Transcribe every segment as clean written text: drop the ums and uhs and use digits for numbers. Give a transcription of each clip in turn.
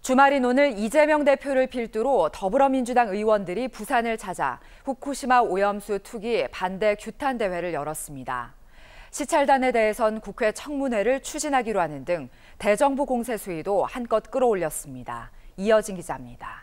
주말인 오늘 이재명 대표를 필두로 더불어민주당 의원들이 부산을 찾아 후쿠시마 오염수 투기 반대 규탄 대회를 열었습니다. 시찰단에 대해선 국회 청문회를 추진하기로 하는 등 대정부 공세 수위도 한껏 끌어올렸습니다. 이어진 기자입니다.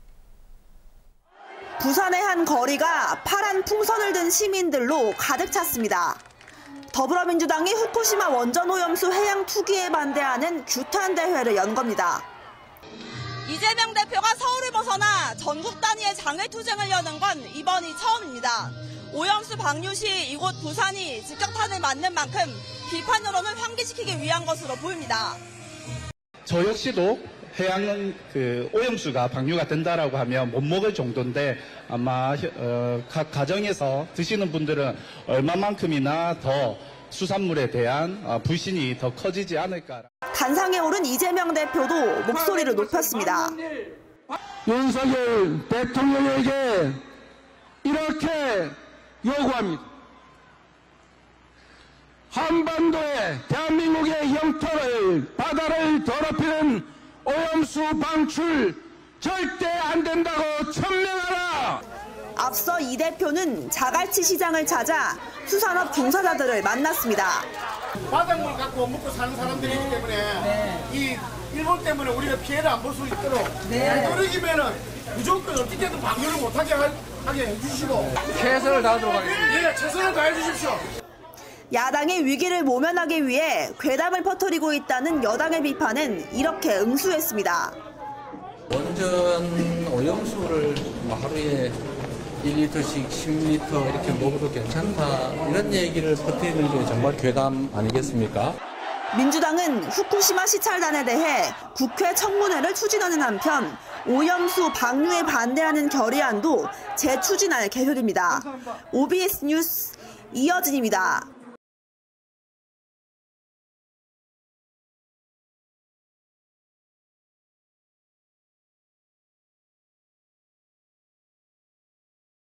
부산의 한 거리가 파란 풍선을 든 시민들로 가득 찼습니다. 더불어민주당이 후쿠시마 원전 오염수 해양 투기에 반대하는 규탄 대회를 연 겁니다. 이재명 대표가 서울을 벗어나 전국 단위의 장외투쟁을 여는 건 이번이 처음입니다. 오염수 방류 시 이곳 부산이 직격탄을 맞는 만큼 비판 여론을 환기시키기 위한 것으로 보입니다. 저 역시도 해양 오염수가 방류가 된다라고 하면 못 먹을 정도인데 아마 각 가정에서 드시는 분들은 얼마만큼이나 더 수산물에 대한 불신이 더 커지지 않을까. 단상에 오른 이재명 대표도 목소리를 높였습니다. 윤석열 대통령에게 이렇게 요구합니다. 한반도에 대한민국의 영토를 바다를 더럽히는 오염수 방출 절대 안 된다고 천명하라. 앞서 이 대표는 자갈치 시장을 찾아 수산업 종사자들을 만났습니다. 바닷물 갖고 먹고 사는 사람들이기 때문에 이 일본 때문에 우리가 피해를 안 볼 수 있도록 떨어지면은 무조건 어떻게든 방류를 못하게 하게 해주시고 최선을 다하도록 하겠습니다. 최선을 다해 주십시오. 야당의 위기를 모면하기 위해 괴담을 퍼뜨리고 있다는 여당의 비판은 이렇게 응수했습니다. 원전 오염수를 하루에 1리터씩 10리터 이렇게 먹어도 괜찮다 이런 얘기를 퍼뜨리는 게 정말 괴담 아니겠습니까? 민주당은 후쿠시마 시찰단에 대해 국회 청문회를 추진하는 한편 오염수 방류에 반대하는 결의안도 재추진할 계획입니다. OBS 뉴스 이어진입니다.